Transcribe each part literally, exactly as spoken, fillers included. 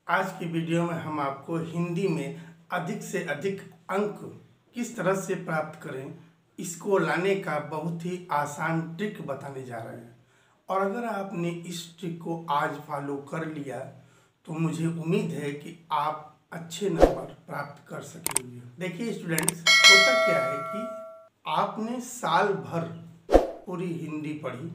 आज की वीडियो में हम आपको हिंदी में अधिक से अधिक अंक किस तरह से प्राप्त करें, इसको लाने का बहुत ही आसान ट्रिक बताने जा रहे हैं। और अगर आपने इस ट्रिक को आज फॉलो कर लिया तो मुझे उम्मीद है कि आप अच्छे नंबर प्राप्त कर सकेंगे। देखिए स्टूडेंट्स, होता क्या है कि आपने साल भर पूरी हिंदी पढ़ी,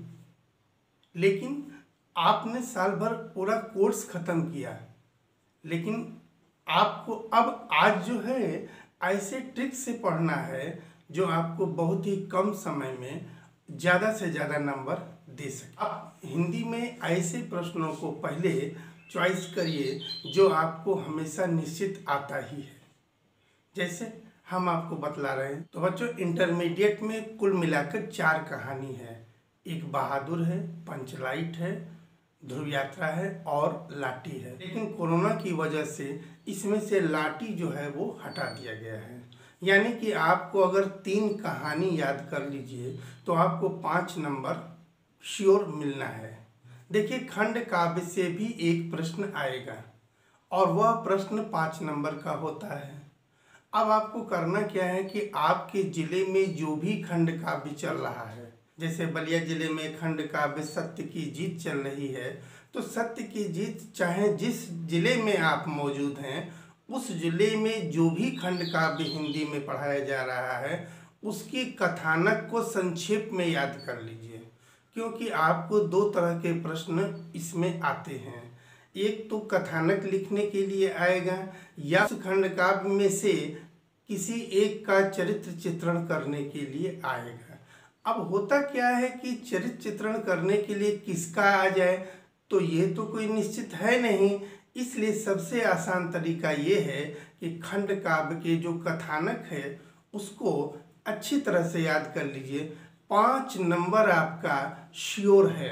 लेकिन आपने साल भर पूरा कोर्स ख़त्म किया, लेकिन आपको अब आज जो है ऐसे ट्रिक से पढ़ना है जो आपको बहुत ही कम समय में ज़्यादा से ज़्यादा नंबर दे सके। आप हिंदी में ऐसे प्रश्नों को पहले चॉइस करिए जो आपको हमेशा निश्चित आता ही है। जैसे हम आपको बतला रहे हैं, तो बच्चों इंटरमीडिएट में कुल मिलाकर चार कहानी है। एक बहादुर है, पंचलाइट है, ध्रुव यात्रा है और लाठी है। लेकिन कोरोना की वजह से इसमें से लाठी जो है वो हटा दिया गया है। यानी कि आपको अगर तीन कहानी याद कर लीजिए तो आपको पाँच नंबर श्योर मिलना है। देखिए खंड काव्य से भी एक प्रश्न आएगा और वह प्रश्न पाँच नंबर का होता है। अब आपको करना क्या है कि आपके ज़िले में जो भी खंड काव्य चल रहा है, जैसे बलिया जिले में खंड काव्य सत्य की जीत चल रही है, तो सत्य की जीत चाहे जिस जिले में आप मौजूद हैं उस जिले में जो भी खंड काव्य हिंदी में पढ़ाया जा रहा है उसकी कथानक को संक्षेप में याद कर लीजिए, क्योंकि आपको दो तरह के प्रश्न इसमें आते हैं। एक तो कथानक लिखने के लिए आएगा या उस खंड काव्य में से किसी एक का चरित्र चित्रण करने के लिए आएगा। अब होता क्या है कि चरित्र चित्रण करने के लिए किसका आ जाए तो ये तो कोई निश्चित है नहीं, इसलिए सबसे आसान तरीका ये है कि खंड काव्य के जो कथानक है उसको अच्छी तरह से याद कर लीजिए। पाँच नंबर आपका श्योर है,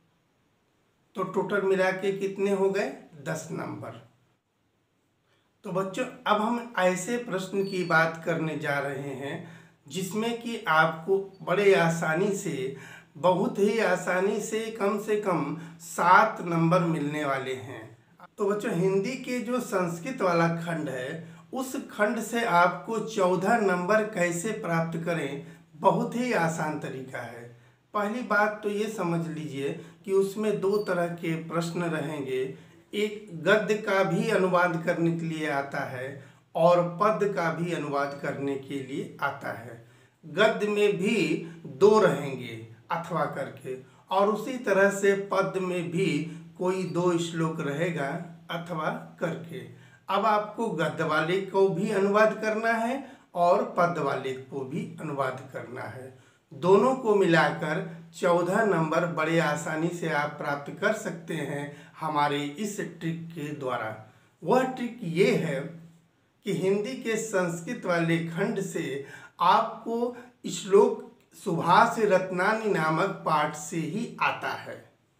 तो टोटल मिला के कितने हो गए? दस नंबर। तो बच्चों अब हम ऐसे प्रश्न की बात करने जा रहे हैं जिसमें कि आपको बड़े आसानी से, बहुत ही आसानी से कम से कम सात नंबर मिलने वाले हैं। तो बच्चों हिंदी के जो संस्कृत वाला खंड है उस खंड से आपको चौदह नंबर कैसे प्राप्त करें, बहुत ही आसान तरीका है। पहली बात तो ये समझ लीजिए कि उसमें दो तरह के प्रश्न रहेंगे। एक गद्य का भी अनुवाद करने के लिए आता है और पद का भी अनुवाद करने के लिए आता है। गद्य में भी दो रहेंगे अथवा करके, और उसी तरह से पद में भी कोई दो श्लोक रहेगा अथवा करके। अब आपको गद्य वाले को भी अनुवाद करना है और पद वाले को भी अनुवाद करना है। दोनों को मिलाकर चौदह नंबर बड़े आसानी से आप प्राप्त कर सकते हैं हमारे इस ट्रिक के द्वारा। वह ट्रिक ये है कि हिंदी के संस्कृत वाले खंड से आपको श्लोक सुभाष रत्नानी नामक पाठ से ही आता है।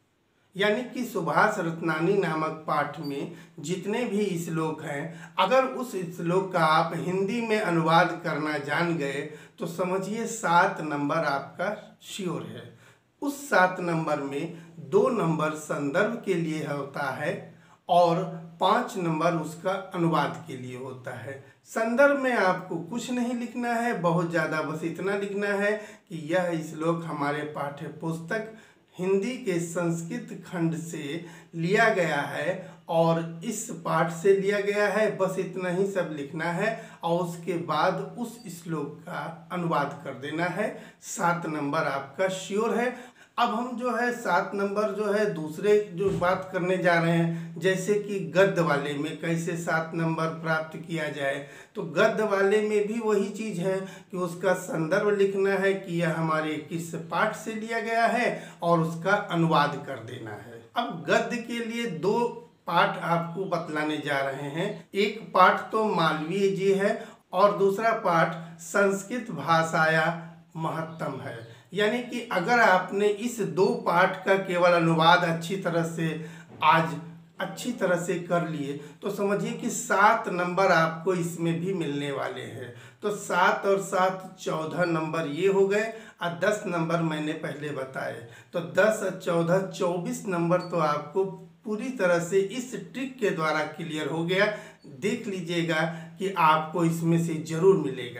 यानी कि सुभाष रत्नानी नामक पाठ में जितने भी श्लोक हैं, अगर उस श्लोक का आप हिंदी में अनुवाद करना जान गए तो समझिए सात नंबर आपका श्योर है। उस सात नंबर में दो नंबर संदर्भ के लिए होता है और पाँच नंबर उसका अनुवाद के लिए होता है। संदर्भ में आपको कुछ नहीं लिखना है, बहुत ज़्यादा बस इतना लिखना है कि यह श्लोक हमारे पाठ्य पुस्तक हिंदी के संस्कृत खंड से लिया गया है और इस पाठ से लिया गया है, बस इतना ही सब लिखना है और उसके बाद उस श्लोक का अनुवाद कर देना है। सात नंबर आपका श्योर है। अब हम जो है सात नंबर जो है दूसरे जो बात करने जा रहे हैं, जैसे कि गद्य वाले में कैसे सात नंबर प्राप्त किया जाए, तो गद्य वाले में भी वही चीज़ है कि उसका संदर्भ लिखना है कि यह हमारे किस पाठ से लिया गया है और उसका अनुवाद कर देना है। अब गद्य के लिए दो पाठ आपको बतलाने जा रहे हैं। एक पाठ तो मालवीय जी है और दूसरा पाठ संस्कृत भाषाया महत्तम है। यानी कि अगर आपने इस दो पाठ का केवल अनुवाद अच्छी तरह से आज अच्छी तरह से कर लिए तो समझिए कि सात नंबर आपको इसमें भी मिलने वाले हैं। तो सात और सात चौदह नंबर ये हो गए और दस नंबर मैंने पहले बताए, तो दस और चौदह चौबीस नंबर तो आपको पूरी तरह से इस ट्रिक के द्वारा क्लियर हो गया। देख लीजिएगा कि आपको इसमें से जरूर मिलेगा।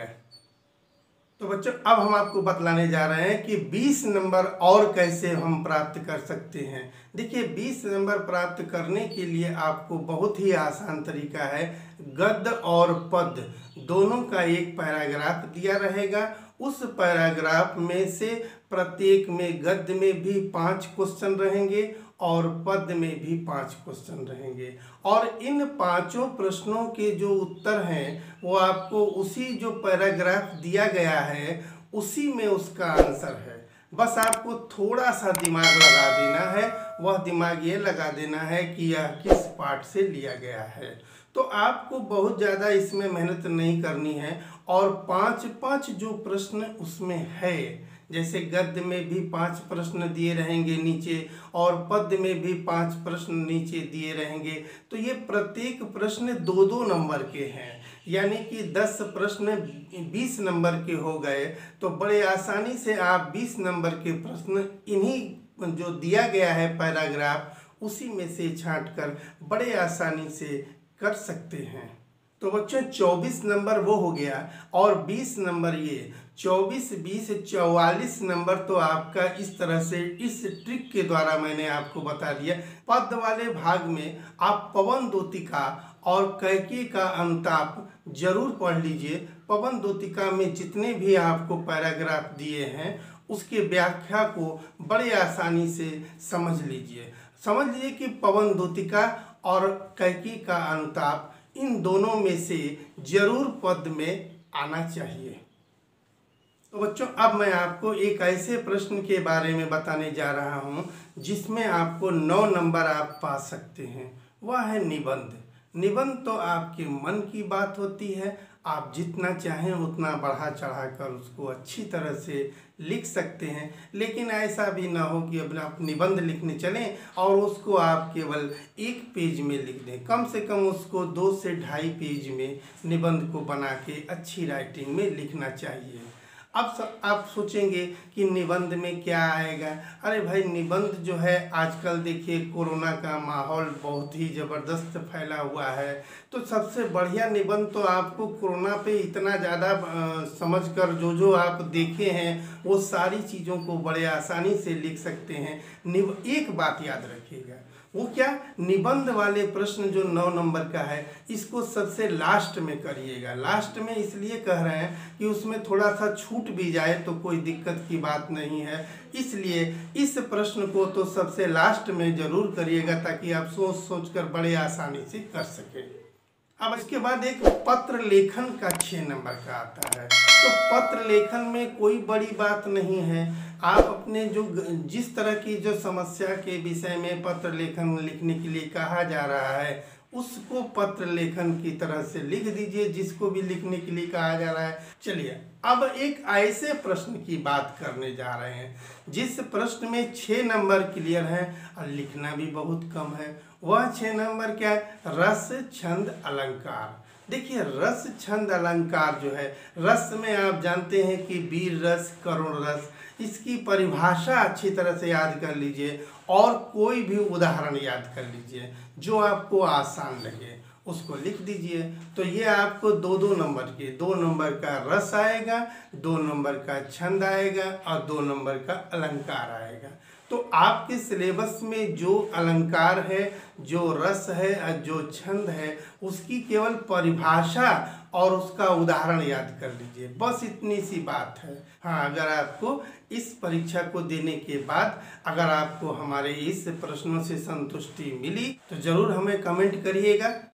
तो बच्चों अब हम आपको बतलाने जा रहे हैं कि बीस नंबर और कैसे हम प्राप्त कर सकते हैं। देखिए बीस नंबर प्राप्त करने के लिए आपको बहुत ही आसान तरीका है। गद्य और पद्य दोनों का एक पैराग्राफ दिया रहेगा। उस पैराग्राफ में से प्रत्येक में गद्य में भी पांच क्वेश्चन रहेंगे और पद्य में भी पांच क्वेश्चन रहेंगे और इन पांचों प्रश्नों के जो उत्तर हैं वो आपको उसी जो पैराग्राफ दिया गया है उसी में उसका आंसर है। बस आपको थोड़ा सा दिमाग लगा देना है। वह दिमाग ये लगा देना है कि यह किस पार्ट से लिया गया है। तो आपको बहुत ज़्यादा इसमें मेहनत नहीं करनी है और पांच पांच जो प्रश्न उसमें है, जैसे गद्य में भी पांच प्रश्न दिए रहेंगे नीचे और पद्य में भी पांच प्रश्न नीचे दिए रहेंगे। तो ये प्रत्येक प्रश्न दो दो नंबर के हैं, यानी कि दस प्रश्न बीस नंबर के हो गए। तो बड़े आसानी से आप बीस नंबर के प्रश्न इन्हीं जो दिया गया है पैराग्राफ उसी में से छांट कर बड़े आसानी से कर सकते हैं। तो बच्चों चौबीस नंबर वो हो गया और बीस नंबर ये चौबीस बीस चौवालीस नंबर तो आपका इस तरह से इस ट्रिक के द्वारा मैंने आपको बता दिया। पद्य वाले भाग में आप पवन द्योतिका और कैकेयी का अनुताप जरूर पढ़ लीजिए। पवन द्योतिका में जितने भी आपको पैराग्राफ दिए हैं उसके व्याख्या को बड़े आसानी से समझ लीजिए। समझ लीजिए कि पवन द्योतिका और कैकेयी का अनुताप इन दोनों में से जरूर पद में आना चाहिए। तो बच्चों अब मैं आपको एक ऐसे प्रश्न के बारे में बताने जा रहा हूं जिसमें आपको नौ नंबर आप पा सकते हैं। वह है निबंध। निबंध तो आपके मन की बात होती है। आप जितना चाहें उतना बढ़ा चढ़ा कर उसको अच्छी तरह से लिख सकते हैं, लेकिन ऐसा भी ना हो कि अपना आप निबंध लिखने चलें और उसको आप केवल एक पेज में लिख दें। कम से कम उसको दो से ढाई पेज में निबंध को बना के अच्छी राइटिंग में लिखना चाहिए। अब सब आप सोचेंगे कि निबंध में क्या आएगा। अरे भाई निबंध जो है आजकल देखिए कोरोना का माहौल बहुत ही ज़बरदस्त फैला हुआ है। तो सबसे बढ़िया निबंध तो आपको कोरोना पे इतना ज़्यादा समझकर जो जो आप देखे हैं वो सारी चीज़ों को बड़े आसानी से लिख सकते हैं। निब एक बात याद रखिएगा, वो क्या, निबंध वाले प्रश्न जो नौ नंबर का है इसको सबसे लास्ट में करिएगा। लास्ट में इसलिए कह रहे हैं कि उसमें थोड़ा सा छूट भी जाए तो कोई दिक्कत की बात नहीं है, इसलिए इस प्रश्न को तो सबसे लास्ट में जरूर करिएगा ताकि आप सोच सोच कर बड़े आसानी से कर सकें। अब इसके बाद एक पत्र लेखन का छः नंबर का आता है। तो पत्र लेखन में कोई बड़ी बात नहीं है। आप अपने जो जिस तरह की जो समस्या के विषय में पत्र लेखन लिखने के लिए कहा जा रहा है उसको पत्र लेखन की तरह से लिख दीजिए, जिसको भी लिखने के लिए कहा जा रहा है। चलिए अब एक ऐसे प्रश्न की बात करने जा रहे हैं जिस प्रश्न में छः नंबर क्लियर है और लिखना भी बहुत कम है। वह छः नंबर क्या है, रस छंद अलंकार। देखिए रस छंद अलंकार जो है, रस में आप जानते हैं कि वीर रस करुण रस, इसकी परिभाषा अच्छी तरह से याद कर लीजिए और कोई भी उदाहरण याद कर लीजिए जो आपको आसान लगे उसको लिख दीजिए। तो ये आपको दो दो नंबर के, दो नंबर का रस आएगा, दो नंबर का छंद आएगा और दो नंबर का अलंकार आएगा। तो आपके सिलेबस में जो अलंकार है, जो रस है और जो छंद है उसकी केवल परिभाषा और उसका उदाहरण याद कर लीजिए, बस इतनी सी बात है। हाँ, अगर आपको इस परीक्षा को देने के बाद अगर आपको हमारे इस प्रश्नों से संतुष्टि मिली तो ज़रूर हमें कमेंट करिएगा।